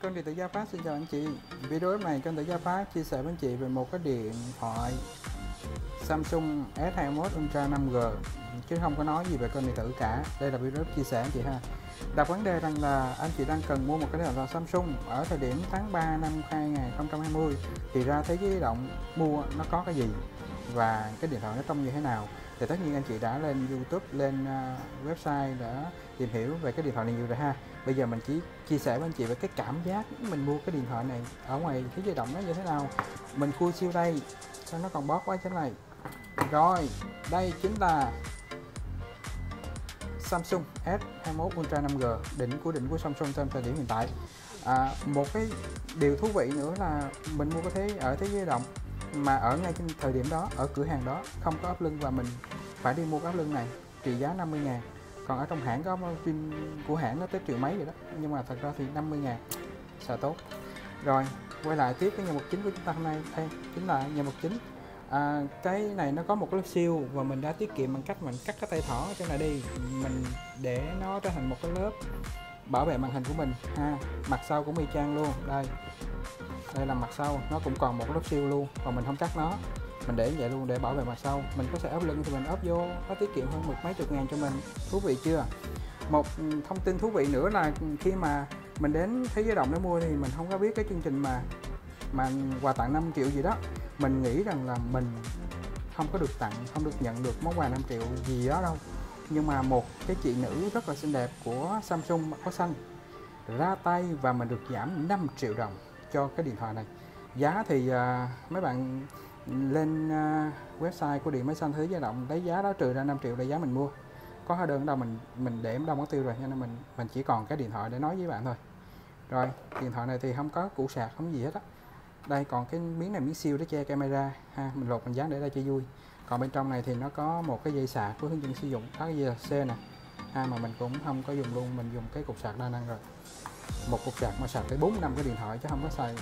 Kênh điện tử Gia Phát xin chào anh chị. Video này kênh điện tử Gia Phát chia sẻ với anh chị về một cái điện thoại Samsung S21 Ultra 5G, chứ không có nói gì về kênh điện tử cả. Đây là video chia sẻ anh chị ha. Đặt vấn đề rằng là anh chị đang cần mua một cái điện thoại Samsung ở thời điểm tháng 3 năm 2020 thì ra thế giới di động mua nó có cái gì và cái điện thoại nó trông như thế nào. Thì tất nhiên anh chị đã lên YouTube, lên website đã tìm hiểu về cái điện thoại này nhiều rồi ha. Bây giờ mình chỉ chia sẻ với anh chị về cái cảm giác mình mua cái điện thoại này ở ngoài thế giới di động nó như thế nào. Mình khui siêu đây, sao nó còn bóp quá thế này. Rồi, đây chính là Samsung S21 Ultra 5G, đỉnh của Samsung trong thời điểm hiện tại. Một cái điều thú vị nữa là mình mua cái ở thế giới di động mà ở ngay trên thời điểm đó, ở cửa hàng đó không có ốp lưng và mình phải đi mua cái ốp lưng này trị giá 50.000. Còn ở trong hãng có phim của hãng nó tới triệu mấy rồi đó, nhưng mà thật ra thì 50.000 xài tốt. Rồi quay lại tiếp cái nhân vật chính của chúng ta hôm nay, đây chính là nhân vật chính. Cái này nó có một cái lớp siêu và mình đã tiết kiệm bằng cách mình cắt cái tay thỏ ở trên này đi, mình để nó trở thành một cái lớp bảo vệ màn hình của mình ha. Mặt sau cũng y chang luôn, đây là mặt sau, nó cũng còn một lớp siêu luôn và mình không cắt nó, mình để vậy luôn để bảo vệ mặt sau. Mình có thể ốp lưng thì mình ốp vô, nó tiết kiệm hơn mấy chục ngàn cho mình. Thú vị chưa? Một thông tin thú vị nữa là khi mà mình đến thế giới di động để mua thì mình không có biết cái chương trình mà quà tặng 5 triệu gì đó. Mình nghĩ rằng là mình không có được tặng, không được nhận được món quà 5 triệu gì đó đâu. Nhưng mà một cái chị nữ rất là xinh đẹp của Samsung mặc áo xanh ra tay và mình được giảm 5 triệu đồng cho cái điện thoại này. Giá thì mấy bạn lên website của Điện Máy Xanh Thế Giới Di Động lấy giá đó trừ ra 5 triệu là giá mình mua. Có hóa đơn đâu mình để đâu mất tiêu rồi, cho nên mình chỉ còn cái điện thoại để nói với bạn thôi. Rồi, điện thoại này thì không có củ sạc, không gì hết á. Đây còn cái miếng này, miếng siêu để che camera ha, mình lột mình dán để đây cho vui. Còn bên trong này thì nó có một cái dây sạc với hướng dẫn sử dụng, đó cái dây C nè ha, mà mình cũng không có dùng luôn, mình dùng cái cục sạc đa năng rồi. Một cục sạc mà sạc tới 4 năm cái điện thoại chứ không có xài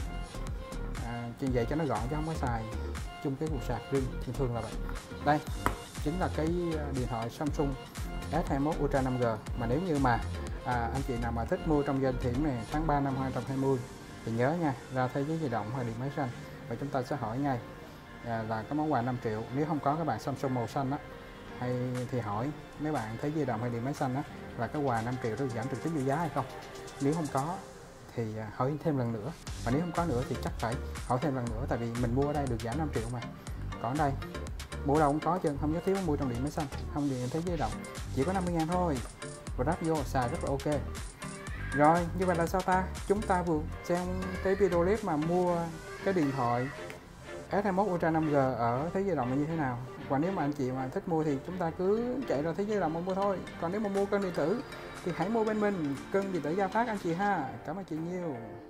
trên vậy cho nó gọn, chứ không có xài chung cái cục sạc riêng, thường là vậy. Đây chính là cái điện thoại Samsung S21 Ultra 5G mà nếu như mà anh chị nào mà thích mua trong danh thiểm này tháng 3 năm 2020 thì nhớ nha, ra thế giới di động hoặc Điện Máy Xanh và chúng ta sẽ hỏi ngay là có món quà 5 triệu. Nếu không có các bạn Samsung màu xanh á, hay thì hỏi mấy bạn thế giới di động hay Điện Máy Xanh á là cái quà 5 triệu đó giảm trực tiếp vô giá hay không. Nếu không có thì hỏi thêm lần nữa, và nếu không có nữa thì chắc phải hỏi thêm lần nữa, tại vì mình mua ở đây được giảm 5 triệu mà. Còn ở đây mua đâu cũng có chứ, không nhất thiết mua trong Điện Máy Xanh, không điện thế giới di động, chỉ có 50.000 thôi và ráp vô xài rất là ok. Rồi như vậy là sao ta, chúng ta vừa xem cái video clip mà mua cái điện thoại S21 Ultra 5G ở thế giới di động là như thế nào. Và nếu mà anh chị mà thích mua thì chúng ta cứ chạy ra thế giới di động mà mua thôi. Còn nếu mà mua kênh điện tử thì hãy mua bên mình, kênh điện tử Gia Phát anh chị ha. Cảm ơn chị nhiều.